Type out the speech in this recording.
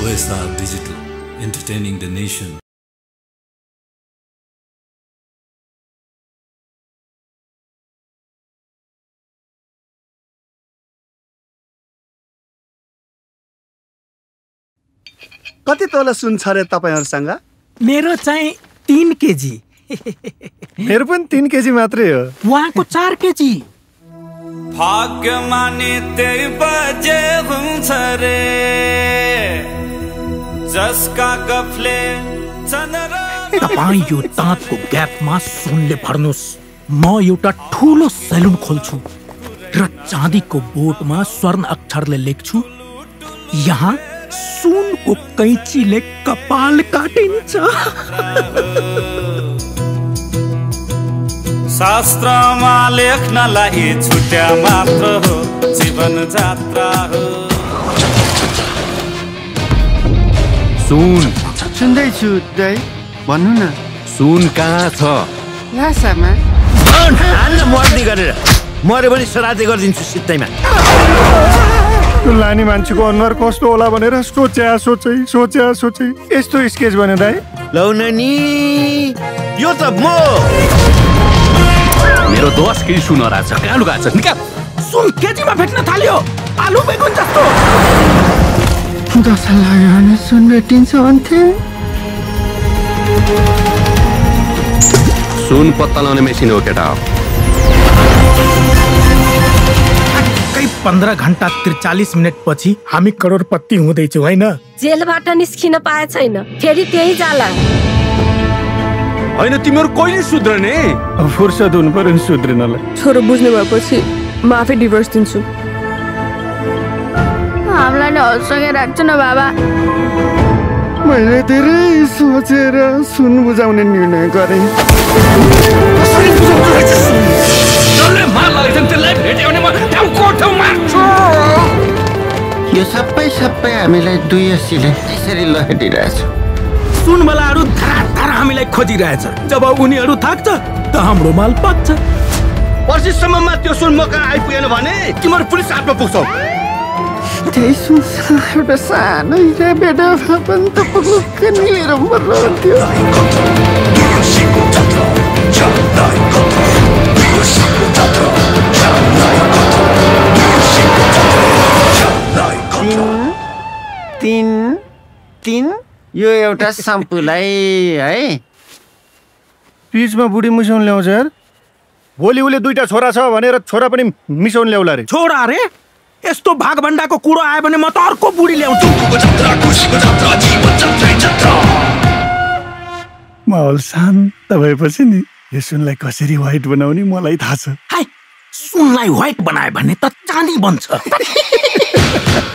OSR Digital, entertaining the nation. कति तोला सुन छ रे तपाईहरुसँग? मेरो चाहिँ 3 केजी। मेरो पनि 3 केजी मात्रै हो। उहाँको 4 केजी। भाग्य माने त्यही बजे हुन्छ रे जसका गफले चन्द्र। तपाई यो दाँतको ग्यापमा सुनले भर्नुस्। म एउटा ठूलो सलुन खोल्छु र चाँदीको बोर्डमा स्वर्ण अक्षरले लेख्छु, यहाँ सुनको कैँचीले कपाल काटिन्छ। शास्त्रमा लेख्नलाई छुट्या मात्र हो जीवन जात्रा हो। सुन सुन्दैछु दाइ, भन्नु न। सुन कहाँ छ? लासामा। हाल्न मर्दी गरेर मरे पनि श्राद्ध गरिदिन्छु सित्तैमा। लानी मान्छेको अनुहार कस्तो होला भनेर सोचे यस्तो स्केच बने दाइ। लौ नानी, यो त म। मेरो 10 केजी सुन रहेछ, कहाँ लुगा छ? निकाल। सुन केजीमा भेट्न थाल्यो, आलु बेगुन जस्तो। 10 लाग्यो भने सुन भेटिन्छ भन्थे। सुन पत्ता लगाउने मेसिन हो केटा। 15 घण्टा 43 मिनेट पछि हामी करोडपति हुँदैछौँ हैन? जेलबाट निस्किन पाए छैन, फेरि त्यही जाला। हैन तिमीहरु कहिले सुध्रने? फुर्सद हुनु पर्यो नि सुध्रिनलाई। छोरो बुझ्ने भएपछि म आफै डिभोर्स दिन्छु। हामीलाई नि हलसँगै राख्छ न बाबा। मैले धेरै सोचेर सुन बुझाउने निर्णय गरेँ। यो सबै हामीलाई 280ले यसरी लहेटिरहेछ। सुनवालाहरू धराधर हामीलाई खोजिरहेछ। जब उनीहरू थाक्छ त हाम्रो माल पाक्छ। पर्सिसम्ममा त्यो सुन म कहाँ आइपुगेन भने तिमीहरु पुलिस हातमा पुग्छौ। त्यही सुन एउटा सानो हिरा बेटा पनि त पुग्नुक निलेर मर्नुहुन्थ्यो। तीन यो एउटा सम्पूलाई है। पिचमा बुढी मिसाउन ल्याउँछ यार। भोलि उले 2टा छोरा छ भनेर छोरा पनि मिसाउन ल्याउला रे। छोरा रे? यस्तो भागभण्डाको कुरो आयो भने म त अर्को बुढी ल्याउँछु। माहौल शान्त भएपछि नि यो सुनलाई कसरी व्हाइट बनाउने मलाई थाहा छ। हाय, सुनलाई व्हाइट बनायो भने त चाँदी बन्छ।